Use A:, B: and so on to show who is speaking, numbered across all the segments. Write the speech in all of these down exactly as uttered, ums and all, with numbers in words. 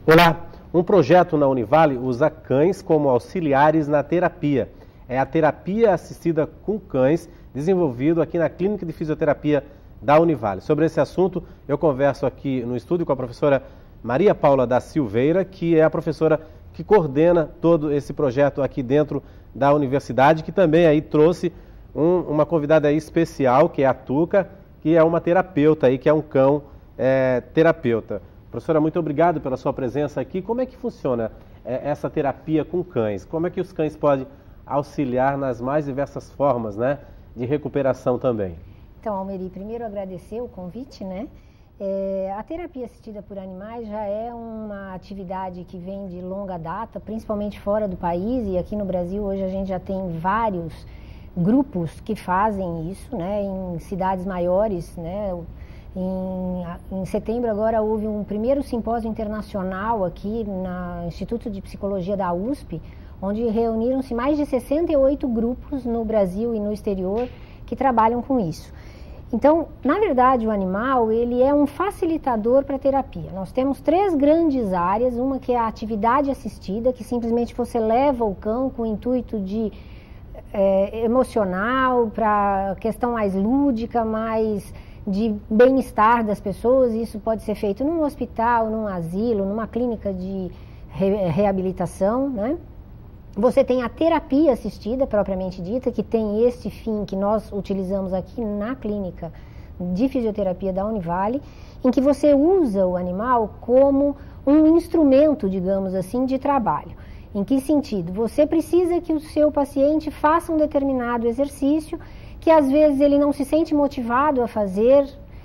A: Olá, um projeto na Univale usa cães como auxiliares na terapia. É a terapia assistida com cães, desenvolvido aqui na Clínica de Fisioterapia da Univale. Sobre esse assunto, eu converso aqui no estúdio com a professora Maria Paula da Silveira, que é a professora que coordena todo esse projeto aqui dentro da universidade, que também aí trouxe um, uma convidada aí especial, que é a Tuca, que é uma terapeuta aí, que é um cão é, terapeuta. Professora, muito obrigado pela sua presença aqui. Como é que funciona é, essa terapia com cães? Como é que os cães podem auxiliar nas mais diversas formas, né, de recuperação também?
B: Então, Almeri, primeiro agradecer o convite, né? É, a terapia assistida por animais já é uma atividade que vem de longa data, principalmente fora do país, e aqui no Brasil hoje a gente já tem vários grupos que fazem isso, né, em cidades maiores, né? Em, em setembro agora houve um primeiro simpósio internacional aqui no Instituto de Psicologia da U S P, onde reuniram-se mais de sessenta e oito grupos no Brasil e no exterior que trabalham com isso. Então, na verdade, o animal ele é um facilitador para a terapia. Nós temos três grandes áreas, uma que é a atividade assistida, que simplesmente você leva o cão com o intuito de é, emocional, para questão mais lúdica, mais de bem-estar das pessoas. Isso pode ser feito num hospital, num asilo, numa clínica de re reabilitação, né? Você tem a terapia assistida, propriamente dita, que tem esse fim que nós utilizamos aqui na clínica de fisioterapia da Univale, em que você usa o animal como um instrumento, digamos assim, de trabalho. Em que sentido? Você precisa que o seu paciente faça um determinado exercício que às vezes ele não se sente motivado a fazer,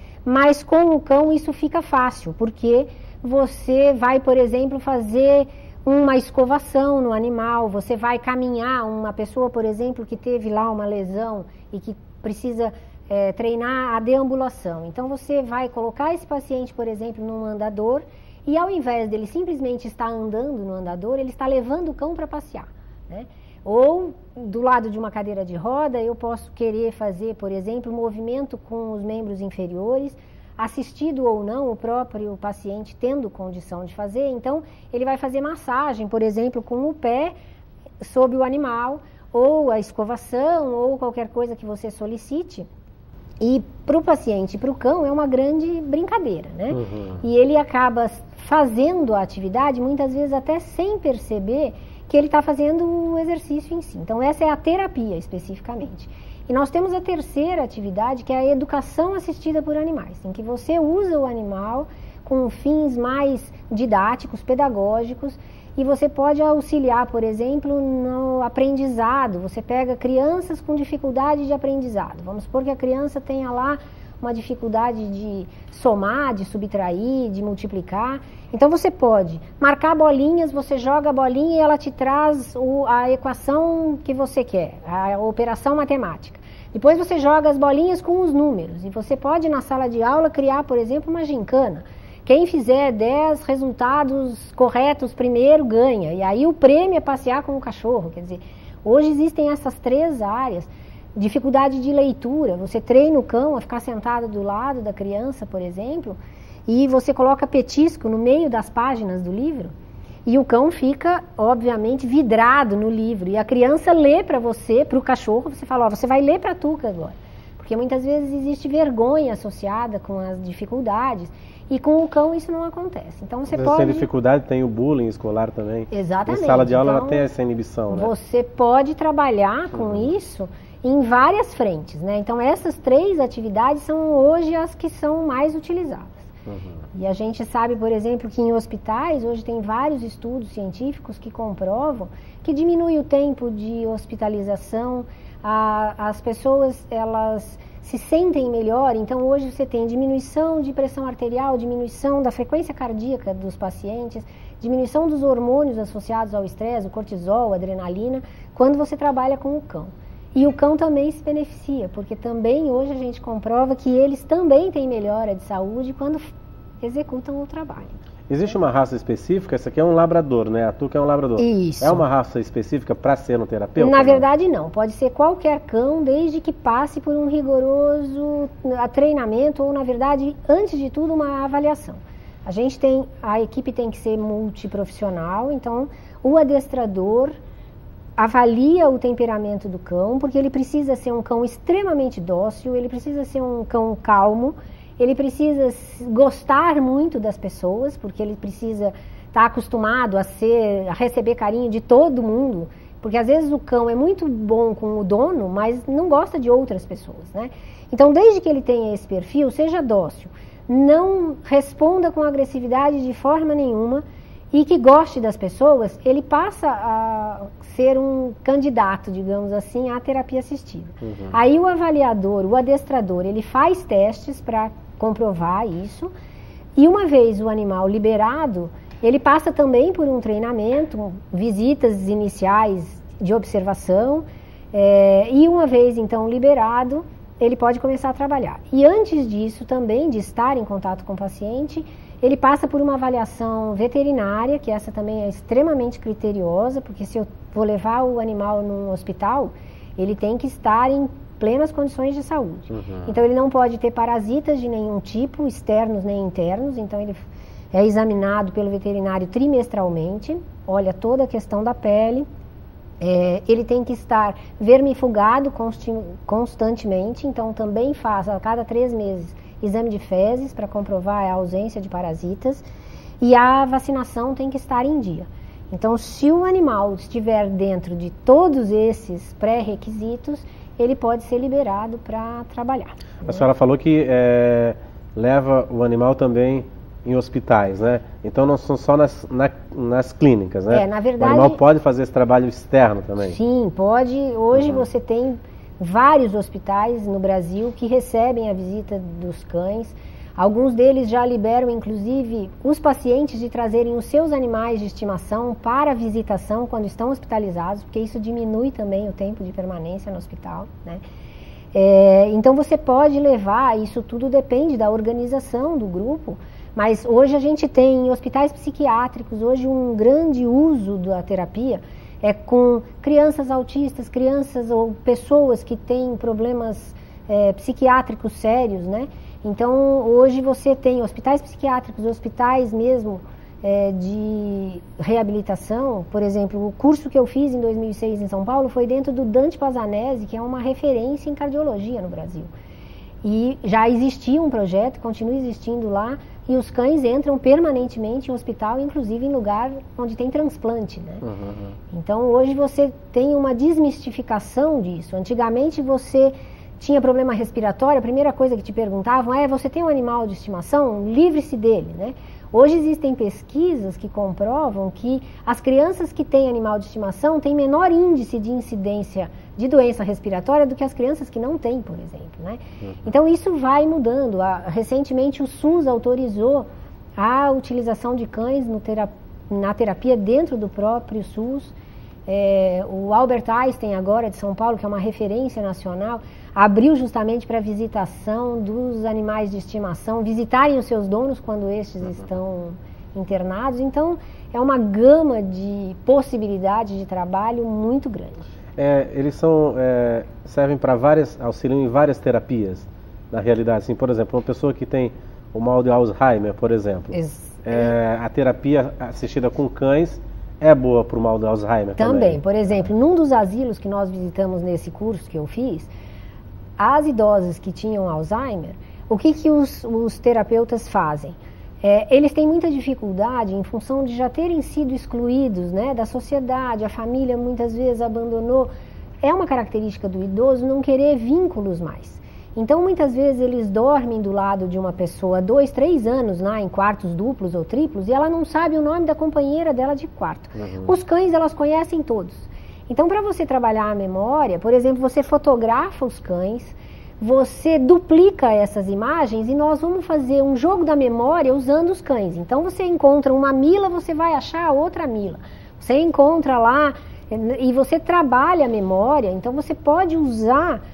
B: mas com o cão isso fica fácil, porque você vai, por exemplo, fazer uma escovação no animal, você vai caminhar, uma pessoa, por exemplo, que teve lá uma lesão e que precisa é, treinar a deambulação. Então você vai colocar esse paciente, por exemplo, num andador e ao invés dele simplesmente estar andando no andador, ele está levando o cão para passear, né? Ou, do lado de uma cadeira de roda, eu posso querer fazer, por exemplo, movimento com os membros inferiores, assistido ou não, o próprio paciente tendo condição de fazer. Então, ele vai fazer massagem, por exemplo, com o pé sobre o animal, ou a escovação, ou qualquer coisa que você solicite. E para o paciente e para o cão é uma grande brincadeira, né? Uhum. E ele acaba fazendo a atividade, muitas vezes até sem perceber que ele está fazendo o exercício em si. Então essa é a terapia especificamente. E nós temos a terceira atividade, que é a educação assistida por animais, em que você usa o animal com fins mais didáticos, pedagógicos, e você pode auxiliar, por exemplo, no aprendizado. Você pega crianças com dificuldade de aprendizado. Vamos supor que a criança tenha lá uma dificuldade de somar, de subtrair, de multiplicar. Então você pode marcar bolinhas, você joga a bolinha e ela te traz o, a equação que você quer, a operação matemática. Depois você joga as bolinhas com os números e você pode na sala de aula criar, por exemplo, uma gincana. Quem fizer dez resultados corretos primeiro ganha, e aí o prêmio é passear com o cachorro. Quer dizer, hoje existem essas três áreas. Dificuldade de leitura, você treina o cão a ficar sentado do lado da criança, por exemplo, e você coloca petisco no meio das páginas do livro, e o cão fica, obviamente, vidrado no livro, e a criança lê para você, para o cachorro, você fala, ó, você vai ler para a Tuca agora, porque muitas vezes existe vergonha associada com as dificuldades, e com o cão isso não acontece. Então você pode... Sem
A: dificuldade tem o bullying escolar também.
B: Exatamente.
A: Em sala de aula
B: então,
A: ela tem essa inibição, né?
B: Você pode trabalhar com uhum. isso em várias frentes, né? Então essas três atividades são hoje as que são mais utilizadas. Uhum. E a gente sabe, por exemplo, que em hospitais hoje tem vários estudos científicos que comprovam que diminui o tempo de hospitalização, a, as pessoas elas se sentem melhor. Então hoje você tem diminuição de pressão arterial, diminuição da frequência cardíaca dos pacientes, diminuição dos hormônios associados ao estresse, o cortisol, a adrenalina, quando você trabalha com o cão. E o cão também se beneficia, porque também hoje a gente comprova que eles também têm melhora de saúde quando executam o trabalho.
A: Existe uma raça específica? Essa aqui é um labrador, né? A Tuca é um labrador.
B: Isso.
A: É uma raça específica para ser um terapeuta?
B: Na verdade não, pode ser qualquer cão, desde que passe por um rigoroso treinamento ou, na verdade, antes de tudo, uma avaliação. A gente tem, a equipe tem que ser multiprofissional, então o adestrador avalia o temperamento do cão, porque ele precisa ser um cão extremamente dócil, ele precisa ser um cão calmo, ele precisa gostar muito das pessoas, porque ele precisa estar acostumado a ser, a receber carinho de todo mundo, porque às vezes o cão é muito bom com o dono, mas não gosta de outras pessoas, né? Então, desde que ele tenha esse perfil, seja dócil, não responda com agressividade de forma nenhuma e que goste das pessoas, ele passa a ser um candidato, digamos assim, à terapia assistida. Uhum. Aí o avaliador, o adestrador, ele faz testes para comprovar isso, e uma vez o animal liberado, ele passa também por um treinamento, visitas iniciais de observação, é, e uma vez então liberado, ele pode começar a trabalhar. E antes disso também, de estar em contato com o paciente, ele passa por uma avaliação veterinária, que essa também é extremamente criteriosa, porque se eu vou levar o animal num hospital, ele tem que estar em plenas condições de saúde. Uhum. Então ele não pode ter parasitas de nenhum tipo, externos nem internos, então ele é examinado pelo veterinário trimestralmente, olha toda a questão da pele, é, ele tem que estar vermifugado consti constantemente, então também faz a cada três meses exame de fezes para comprovar a ausência de parasitas, e a vacinação tem que estar em dia. Então, se o animal estiver dentro de todos esses pré-requisitos, ele pode ser liberado para trabalhar.
A: A né? senhora falou que é, leva o animal também em hospitais, né? Então não são só nas, na, nas clínicas, né?
B: É, na verdade,
A: o animal pode fazer esse trabalho externo também?
B: Sim, pode. Hoje uhum. você tem vários hospitais no Brasil que recebem a visita dos cães. Alguns deles já liberam, inclusive, os pacientes de trazerem os seus animais de estimação para a visitação quando estão hospitalizados, porque isso diminui também o tempo de permanência no hospital, né? É, então você pode levar, isso tudo depende da organização do grupo, mas hoje a gente tem em hospitais psiquiátricos, hoje um grande uso da terapia é com crianças autistas, crianças ou pessoas que têm problemas é, psiquiátricos sérios, né? Então, hoje você tem hospitais psiquiátricos, hospitais mesmo é, de reabilitação. Por exemplo, o curso que eu fiz em dois mil e seis em São Paulo foi dentro do Dante Pazzanese, que é uma referência em cardiologia no Brasil. E já existia um projeto, continua existindo lá, e os cães entram permanentemente em hospital, inclusive em lugar onde tem transplante, né? Uhum. Então, hoje você tem uma desmistificação disso. Antigamente você tinha problema respiratório, a primeira coisa que te perguntavam é: você tem um animal de estimação? Livre-se dele, né? Hoje existem pesquisas que comprovam que as crianças que têm animal de estimação têm menor índice de incidência de doença respiratória do que as crianças que não têm, por exemplo, né? Uhum. Então isso vai mudando. A, recentemente o SUS autorizou a utilização de cães no terap na terapia dentro do próprio SUS. É, o Albert Einstein agora de São Paulo, que é uma referência nacional, abriu justamente para visitação dos animais de estimação, visitarem os seus donos quando estes uhum. estão internados. Então é uma gama de possibilidades de trabalho muito grande.
A: É, eles são, é, servem para várias, auxiliam em várias terapias, na realidade. Assim, por exemplo, uma pessoa que tem o mal de Alzheimer, por exemplo, é, a terapia assistida com cães é boa para o mal de Alzheimer também?
B: Também. Por exemplo, num dos asilos que nós visitamos nesse curso que eu fiz, as idosas que tinham Alzheimer, o que, que os, os terapeutas fazem? É, eles têm muita dificuldade em função de já terem sido excluídos, né, da sociedade, a família muitas vezes abandonou. É uma característica do idoso não querer vínculos mais. Então, muitas vezes eles dormem do lado de uma pessoa há dois, três anos, né, em quartos duplos ou triplos, e ela não sabe o nome da companheira dela de quarto. Uhum. Os cães, elas conhecem todos. Então, para você trabalhar a memória, por exemplo, você fotografa os cães, você duplica essas imagens e nós vamos fazer um jogo da memória usando os cães. Então, você encontra uma Mila, você vai achar outra Mila. Você encontra lá e você trabalha a memória, então você pode usar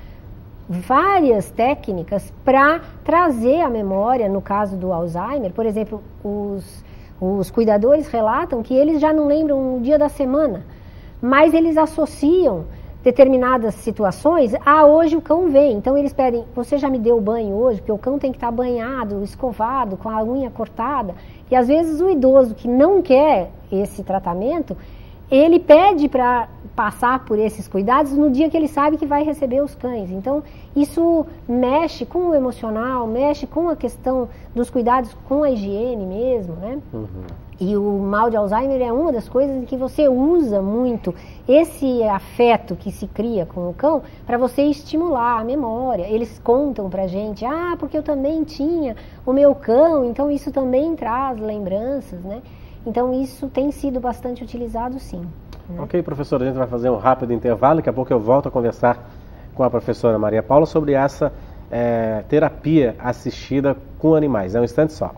B: várias técnicas para trazer a memória. No caso do Alzheimer, por exemplo, os, os cuidadores relatam que eles já não lembram o dia da semana, mas eles associam determinadas situações, ah, hoje o cão vem, então eles pedem, você já me deu banho hoje? Porque o cão tem que estar banhado, escovado, com a unha cortada, e às vezes o idoso que não quer esse tratamento, ele pede para passar por esses cuidados no dia que ele sabe que vai receber os cães. Então, isso mexe com o emocional, mexe com a questão dos cuidados com a higiene mesmo, né? Uhum. E o mal de Alzheimer é uma das coisas em que você usa muito esse afeto que se cria com o cão para você estimular a memória. Eles contam pra gente, ah, porque eu também tinha o meu cão, então isso também traz lembranças, né? Então isso tem sido bastante utilizado, sim. Né?
A: Ok, professora, a gente vai fazer um rápido intervalo, daqui a pouco eu volto a conversar com a professora Maria Paula sobre essa é, terapia assistida com animais. É um instante só.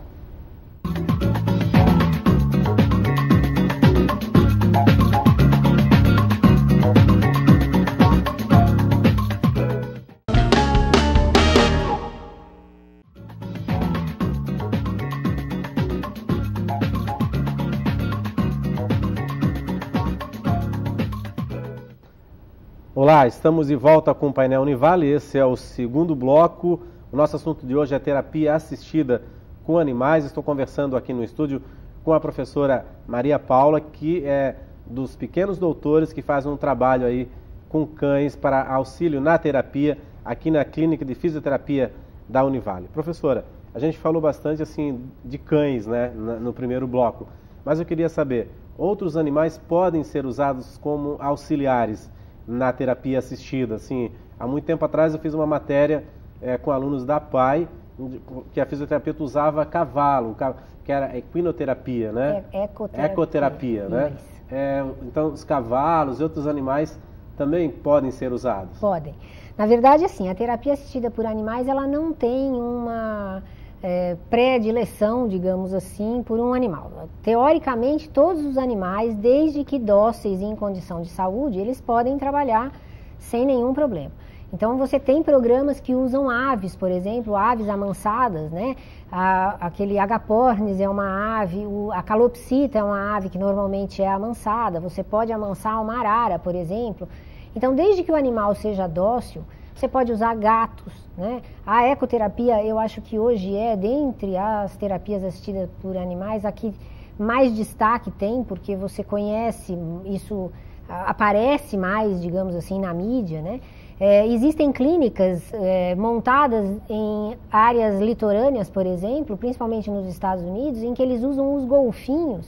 A: Olá, estamos de volta com o painel Univale, esse é o segundo bloco. O nosso assunto de hoje é terapia assistida com animais. Estou conversando aqui no estúdio com a professora Maria Paula, que é dos pequenos doutores que faz um trabalho aí com cães para auxílio na terapia aqui na clínica de fisioterapia da Univale. Professora, a gente falou bastante assim de cães, né, no primeiro bloco, mas eu queria saber, outros animais podem ser usados como auxiliares na terapia assistida? Assim, há muito tempo atrás eu fiz uma matéria é, com alunos da P A I, que a fisioterapeuta usava cavalo, que era equinoterapia, né?
B: É, ecoterapia.
A: Ecoterapia, né? É, então, os cavalos e outros animais também podem ser usados?
B: Podem. Na verdade, assim, a terapia assistida por animais, ela não tem uma é, predileção, digamos assim, por um animal. Teoricamente, todos os animais, desde que dóceis e em condição de saúde, eles podem trabalhar sem nenhum problema. Então, você tem programas que usam aves, por exemplo, aves amansadas, né? A, aquele agapornis é uma ave, o, a calopsita é uma ave que normalmente é amansada. Você pode amansar uma arara, por exemplo. Então, desde que o animal seja dócil, você pode usar gatos, né? A ecoterapia, eu acho que hoje é, dentre as terapias assistidas por animais, a que mais destaque tem, porque você conhece, isso aparece mais, digamos assim, na mídia, né? É, existem clínicas é, montadas em áreas litorâneas, por exemplo, principalmente nos Estados Unidos, em que eles usam os golfinhos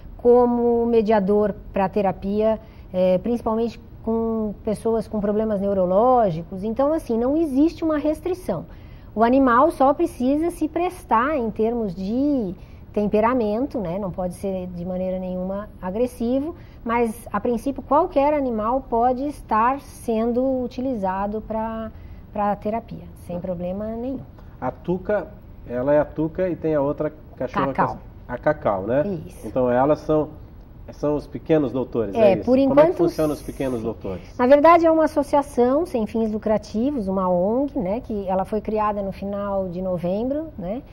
B: como mediador para a terapia, é, principalmente com pessoas com problemas neurológicos. Então, assim, não existe uma restrição. O animal só precisa se prestar em termos de temperamento, né? Não pode ser de maneira nenhuma agressivo, mas, a princípio, qualquer animal pode estar sendo utilizado para a terapia, sem problema nenhum.
A: A Tuca, ela é a Tuca e tem a outra cachorra...
B: Cacau.
A: Que é a Cacau, né?
B: Isso.
A: Então, elas são... São os pequenos doutores,
B: é,
A: é isso?
B: Por enquanto,
A: como é que funcionam os pequenos doutores?
B: Na verdade, é uma associação sem fins lucrativos, uma O N G, né, que ela foi criada no final de novembro, né,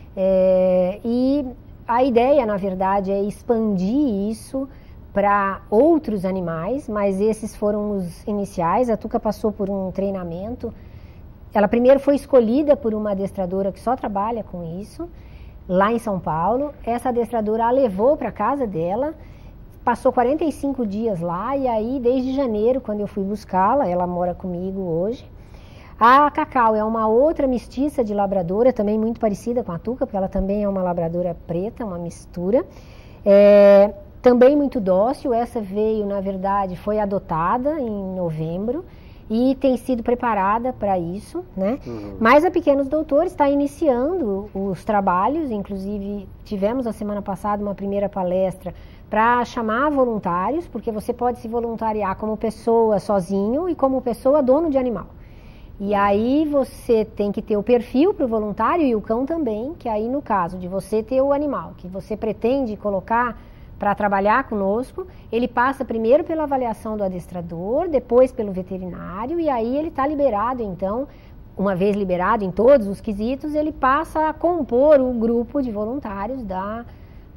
B: é, e a ideia, na verdade, é expandir isso para outros animais, mas esses foram os iniciais. A Tuca passou por um treinamento. Ela primeiro foi escolhida por uma adestradora que só trabalha com isso, lá em São Paulo. Essa adestradora a levou para casa dela, passou quarenta e cinco dias lá, e aí desde janeiro, quando eu fui buscá-la, ela mora comigo hoje. A Cacau é uma outra mestiça de labradora, também muito parecida com a Tuca, porque ela também é uma labradora preta, uma mistura. É, também muito dócil, essa veio, na verdade, foi adotada em novembro e tem sido preparada para isso, né? Uhum. Mas a Pequenos Doutores está iniciando os trabalhos, inclusive tivemos a semana passada uma primeira palestra para chamar voluntários, porque você pode se voluntariar como pessoa sozinho e como pessoa dono de animal. E aí você tem que ter o perfil para o voluntário e o cão também, que aí no caso de você ter o animal que você pretende colocar para trabalhar conosco, ele passa primeiro pela avaliação do adestrador, depois pelo veterinário, e aí ele está liberado, então, uma vez liberado em todos os quesitos, ele passa a compor o grupo de voluntários da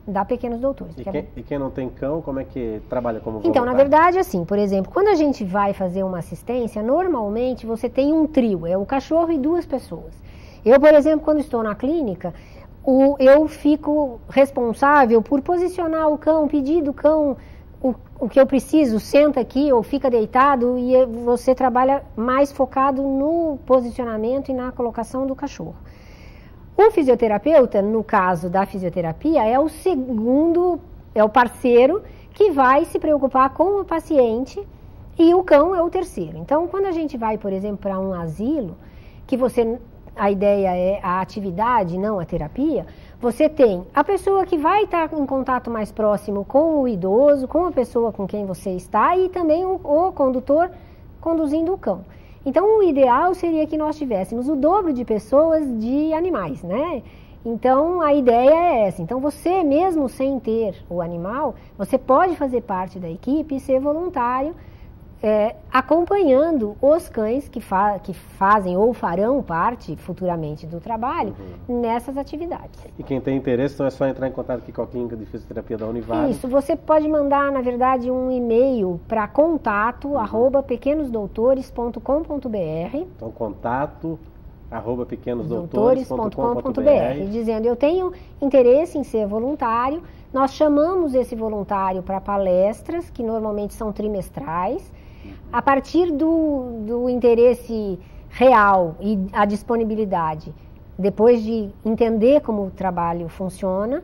B: da Pequenos Doutores.
A: E quem, é... e quem não tem cão, como é que trabalha como voluntário?
B: Então, na verdade, assim, por exemplo, quando a gente vai fazer uma assistência, normalmente você tem um trio, é o cachorro e duas pessoas. Eu, por exemplo, quando estou na clínica, o, eu fico responsável por posicionar o cão, pedir do cão o, o que eu preciso, senta aqui ou fica deitado, e você trabalha mais focado no posicionamento e na colocação do cachorro. O fisioterapeuta, no caso da fisioterapia, é o segundo, é o parceiro que vai se preocupar com o paciente, e o cão é o terceiro. Então, quando a gente vai, por exemplo, para um asilo, que você, a ideia é a atividade, não a terapia, você tem a pessoa que vai estar em contato mais próximo com o idoso, com a pessoa com quem você está, e também o, o condutor conduzindo o cão. Então, o ideal seria que nós tivéssemos o dobro de pessoas de animais, né? Então, a ideia é essa. Então, você mesmo sem ter o animal, você pode fazer parte da equipe e ser voluntário, é, acompanhando os cães que, fa que fazem ou farão parte futuramente do trabalho, uhum, nessas atividades.
A: E quem tem interesse, então é só entrar em contato aqui com a Clínica de Fisioterapia da Univale.
B: Isso, você pode mandar, na verdade, um e-mail para contato, uhum, arroba pequenos doutores ponto com ponto br.
A: Então, contato, arroba pequenos doutores ponto com ponto br,
B: dizendo, eu tenho interesse em ser voluntário. Nós chamamos esse voluntário para palestras, que normalmente são trimestrais. A partir do, do interesse real e a disponibilidade, depois de entender como o trabalho funciona,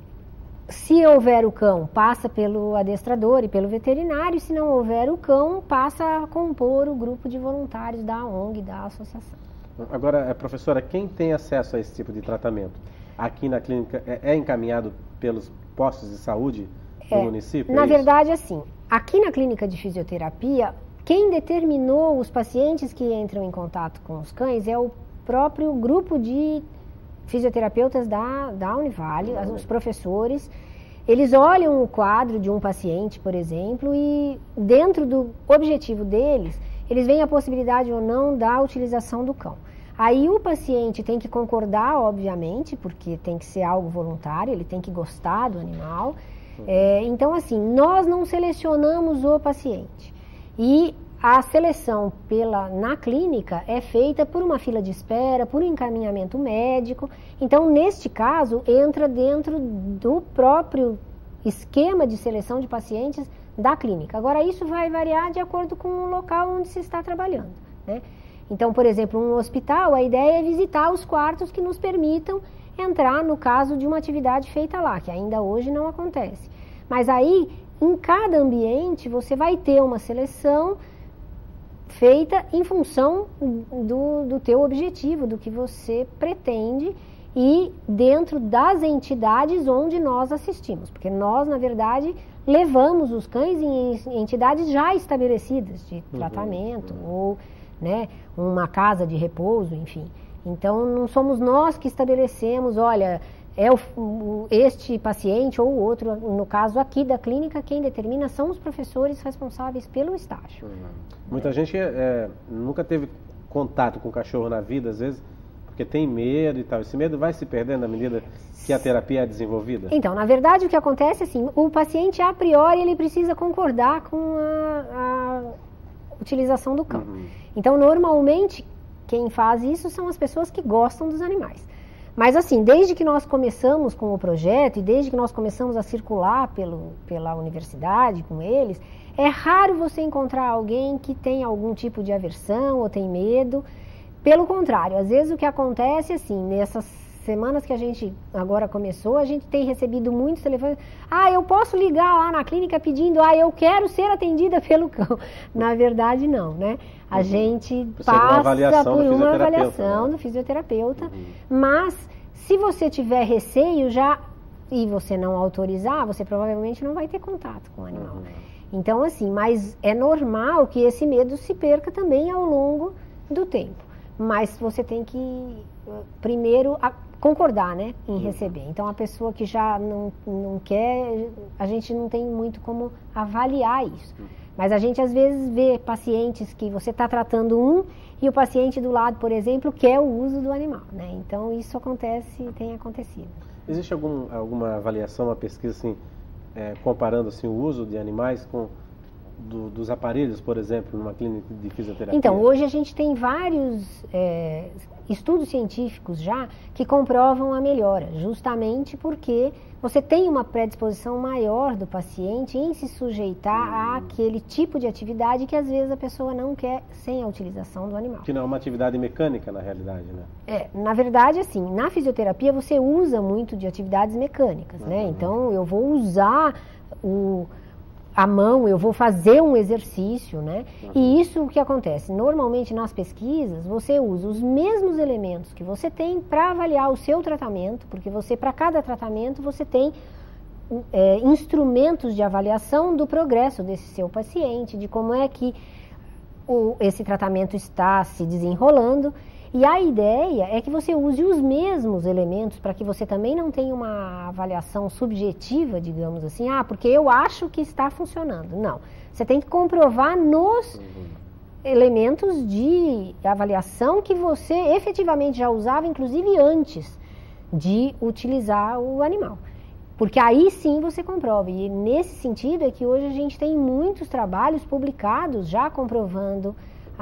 B: se houver o cão, passa pelo adestrador e pelo veterinário, se não houver o cão, passa a compor o grupo de voluntários da O N G, da associação.
A: Agora, professora, quem tem acesso a esse tipo de tratamento? Aqui na clínica é, é encaminhado pelos postos de saúde do é, município?
B: Na
A: é
B: verdade, assim, aqui na clínica de fisioterapia, quem determinou os pacientes que entram em contato com os cães é o próprio grupo de fisioterapeutas da, da Univale, uhum, os professores. Eles olham o quadro de um paciente, por exemplo, e dentro do objetivo deles, eles veem a possibilidade ou não da utilização do cão. Aí o paciente tem que concordar, obviamente, porque tem que ser algo voluntário, ele tem que gostar do animal. Uhum. É, então, assim, nós não selecionamos o paciente. E a seleção pela, na clínica é feita por uma fila de espera, por um encaminhamento médico. Então, neste caso, entra dentro do próprio esquema de seleção de pacientes da clínica. Agora, isso vai variar de acordo com o local onde se está trabalhando, né? Então, por exemplo, um hospital, a ideia é visitar os quartos que nos permitam entrar no caso de uma atividade feita lá, que ainda hoje não acontece. Mas aí, em cada ambiente, você vai ter uma seleção feita em função do, do teu objetivo, do que você pretende e dentro das entidades onde nós assistimos. Porque nós, na verdade, levamos os cães em entidades já estabelecidas de tratamento, uhum, ou, né, uma casa de repouso, enfim. Então, não somos nós que estabelecemos, olha, é o, o, este paciente ou o outro. No caso aqui da clínica, quem determina são os professores responsáveis pelo estágio.
A: Uhum. Muita é. gente é, nunca teve contato com o cachorro na vida, às vezes, porque tem medo e tal. Esse medo vai se perdendo à medida que a terapia é desenvolvida?
B: Então, na verdade, o que acontece é assim, o paciente, a priori, ele precisa concordar com a, a utilização do cão. Uhum. Então, normalmente, quem faz isso são as pessoas que gostam dos animais. Mas assim, desde que nós começamos com o projeto e desde que nós começamos a circular pelo, pela universidade com eles, é raro você encontrar alguém que tem algum tipo de aversão ou tem medo. Pelo contrário, às vezes o que acontece assim, nessas semanas que a gente agora começou, a gente tem recebido muitos telefones. Ah, eu posso ligar lá na clínica pedindo, ah, eu quero ser atendida pelo cão. Na verdade, não, né? A uhum. gente Precisa passa por uma avaliação, né, do fisioterapeuta, uhum. mas se você tiver receio já e você não autorizar, você provavelmente não vai ter contato com o animal. Uhum. Então, assim, mas é normal que esse medo se perca também ao longo do tempo. Mas você tem que, primeiro, a, concordar, né, em receber. Então, a pessoa que já não, não quer, a gente não tem muito como avaliar isso. Mas a gente, às vezes, vê pacientes que você está tratando um e o paciente do lado, por exemplo, quer o uso do animal, né? Então, isso acontece, tem acontecido.
A: Existe algum, alguma avaliação, uma pesquisa assim, é, comparando assim, o uso de animais com do, dos aparelhos, por exemplo, numa clínica de fisioterapia?
B: Então, hoje a gente tem vários é, estudos científicos já que comprovam a melhora, justamente porque você tem uma predisposição maior do paciente em se sujeitar àquele tipo de atividade que às vezes a pessoa não quer sem a utilização do animal.
A: Que não é uma atividade mecânica, na realidade, né?
B: É, na verdade, assim, na fisioterapia você usa muito de atividades mecânicas, uhum. né? Então, eu vou usar o... a mão, eu vou fazer um exercício, né? Uhum. E isso o que acontece? Normalmente nas pesquisas você usa os mesmos elementos que você tem para avaliar o seu tratamento, porque você, para cada tratamento, você tem é, instrumentos de avaliação do progresso desse seu paciente, de como é que o, esse tratamento está se desenrolando. E a ideia é que você use os mesmos elementos para que você também não tenha uma avaliação subjetiva, digamos assim, ah, porque eu acho que está funcionando. Não, você tem que comprovar nos uhum. elementos de avaliação que você efetivamente já usava, inclusive antes de utilizar o animal. Porque aí sim você comprova. E nesse sentido é que hoje a gente tem muitos trabalhos publicados já comprovando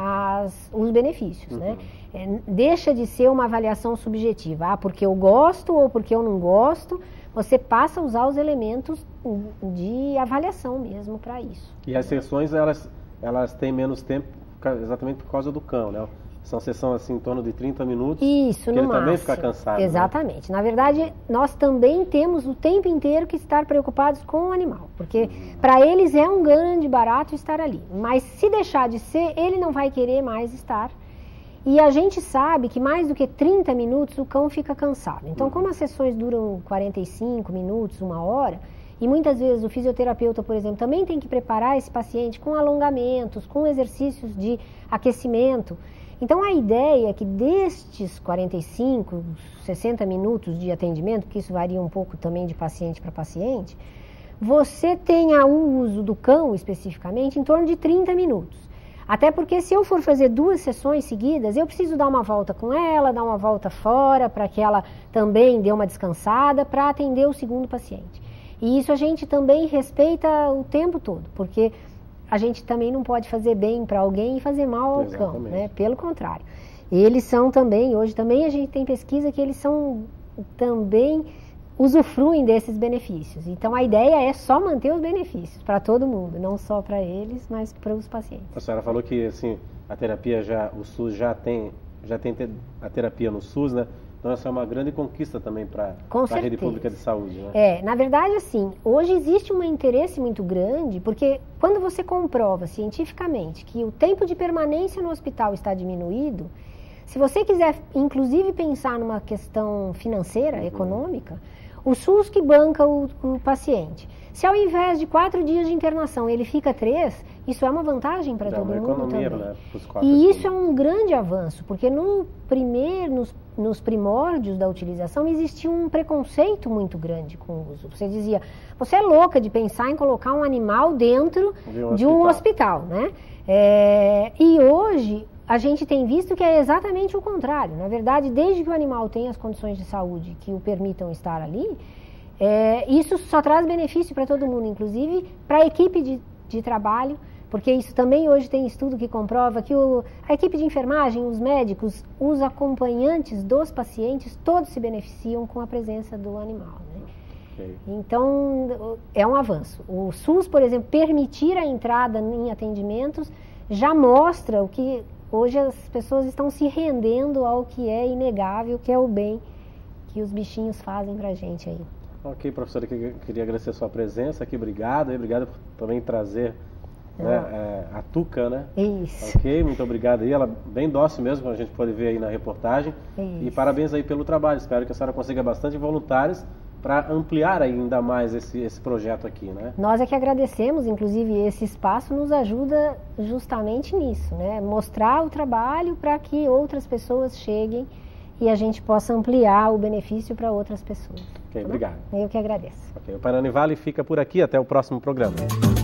B: As, os benefícios, uhum. né? É, deixa de ser uma avaliação subjetiva, ah, porque eu gosto ou porque eu não gosto, você passa a usar os elementos de avaliação mesmo para isso.
A: E as sessões, elas, elas têm menos tempo exatamente por causa do cão, né? São sessões assim em torno de trinta minutos.
B: Isso, no
A: ele
B: máximo.
A: também fica cansado.
B: Exatamente.
A: Né?
B: Na verdade, nós também temos o tempo inteiro que estar preocupados com o animal, porque uhum. para eles é um grande barato estar ali. Mas se deixar de ser, ele não vai querer mais estar. E a gente sabe que mais do que trinta minutos o cão fica cansado. Então, uhum. como as sessões duram quarenta e cinco minutos, uma hora, e muitas vezes o fisioterapeuta, por exemplo, também tem que preparar esse paciente com alongamentos, com exercícios de aquecimento. Então, a ideia é que destes quarenta e cinco, sessenta minutos de atendimento, porque isso varia um pouco também de paciente para paciente, você tenha o uso do cão, especificamente, em torno de trinta minutos. Até porque se eu for fazer duas sessões seguidas, eu preciso dar uma volta com ela, dar uma volta fora, para que ela também dê uma descansada, para atender o segundo paciente. E isso a gente também respeita o tempo todo, porque a gente também não pode fazer bem para alguém e fazer mal ao Exatamente. Cão, né? Pelo contrário. Eles são também, hoje também a gente tem pesquisa que eles são também usufruem desses benefícios. Então a ideia é só manter os benefícios para todo mundo, não só para eles, mas para os pacientes.
A: A senhora falou que assim, a terapia já, o SUS já tem, já tem a terapia no SUS, né? Então essa é uma grande conquista também para a rede pública de saúde, né?
B: É, na verdade, assim, hoje existe um interesse muito grande, porque quando você comprova cientificamente que o tempo de permanência no hospital está diminuído, se você quiser, inclusive, pensar numa questão financeira, uhum. econômica, o SUS que banca o, o paciente. Se ao invés de quatro dias de internação ele fica três, isso é uma vantagem para todo mundo também. Né, e isso é um grande avanço, porque no primeiro, nos, nos primórdios da utilização existia um preconceito muito grande com o uso. Você dizia, você é louca de pensar em colocar um animal dentro de um, de um hospital, né? É, e hoje a gente tem visto que é exatamente o contrário. Na verdade, desde que o animal tenha as condições de saúde que o permitam estar ali, é, isso só traz benefício para todo mundo, inclusive para a equipe de, de trabalho, porque isso também hoje tem estudo que comprova que o, a equipe de enfermagem, os médicos, os acompanhantes dos pacientes, todos se beneficiam com a presença do animal, né? Okay. Então, é um avanço. O SUS, por exemplo, permitir a entrada em atendimentos já mostra o que hoje as pessoas estão se rendendo ao que é inegável, que é o bem que os bichinhos fazem pra gente aí.
A: Ok, professora, eu queria agradecer a sua presença aqui, obrigado, obrigado por também trazer né, é, a Tuca, né?
B: Isso.
A: Ok, muito obrigado aí, ela bem dócil mesmo, como a gente pode ver aí na reportagem. Isso. E parabéns aí pelo trabalho, espero que a senhora consiga bastante voluntários para ampliar ainda mais esse, esse projeto aqui, né?
B: Nós é que agradecemos, inclusive esse espaço nos ajuda justamente nisso, né? Mostrar o trabalho para que outras pessoas cheguem e a gente possa ampliar o benefício para outras pessoas.
A: Ok, obrigado.
B: Eu que agradeço.
A: Ok, o Painel Univale fica por aqui, até o próximo programa.